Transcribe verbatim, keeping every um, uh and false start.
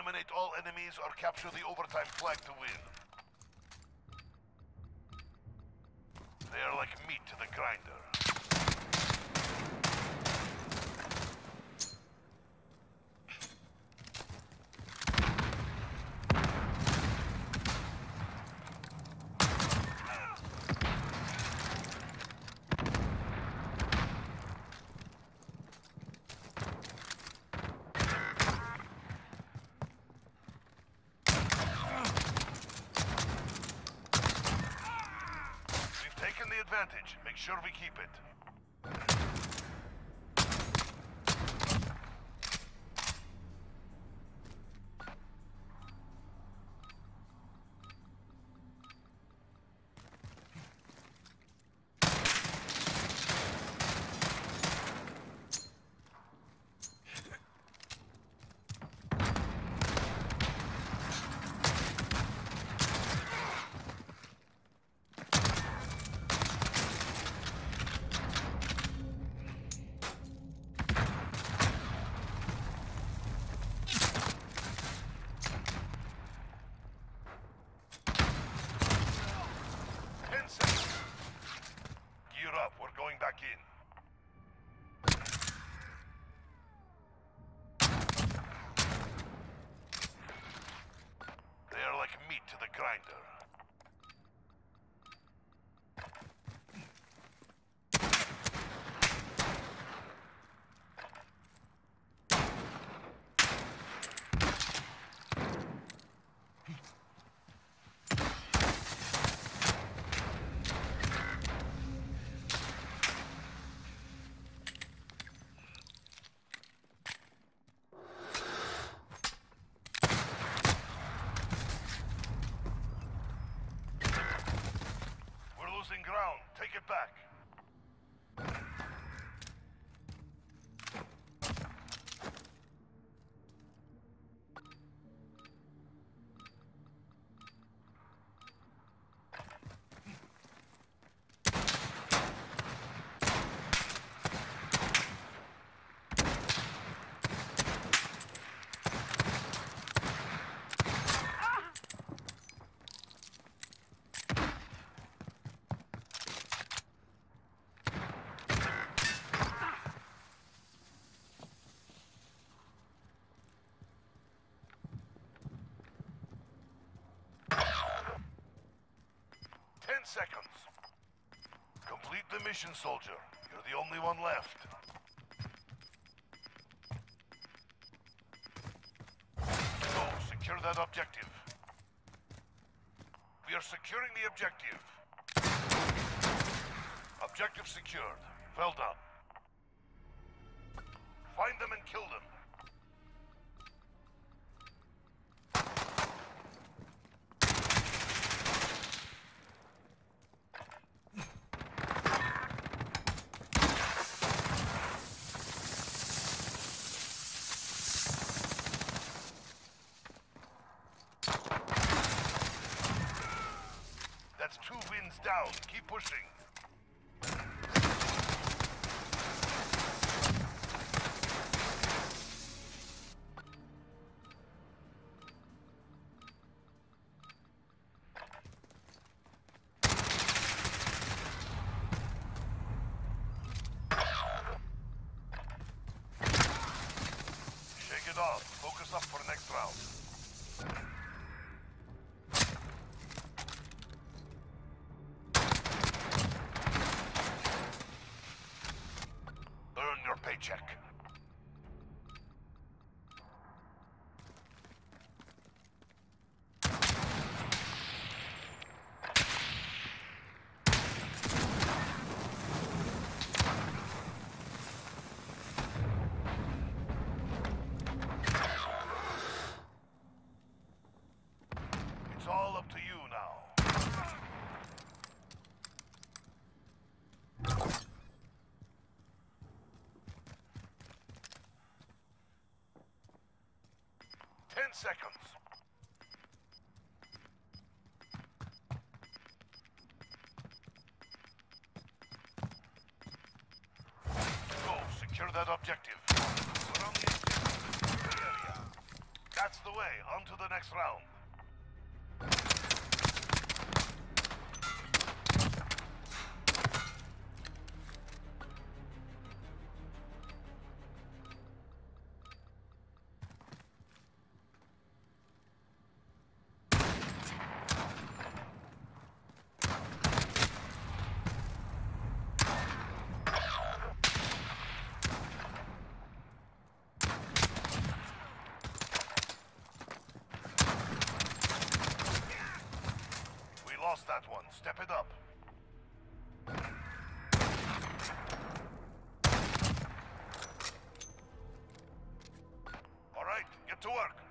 Eliminate all enemies or capture the overtime flag to win. They are like meat to the grinder. Advantage. Make sure we keep it. Back in. They are like meat to the grinder. Losing ground. Take it back. Ten seconds. Complete the mission, soldier. You're the only one left. Go, secure that objective. We are securing the objective. Objective secured. Well done. Find them and kill them. That's two wins down. Keep pushing. Shake it off. Focus up for next round. Paycheck. It's all up to you now. Ten seconds. Go, secure that objective. We're on the area. That's the way. way. On to the next round. Lost that one. Step it up. All right, get to work.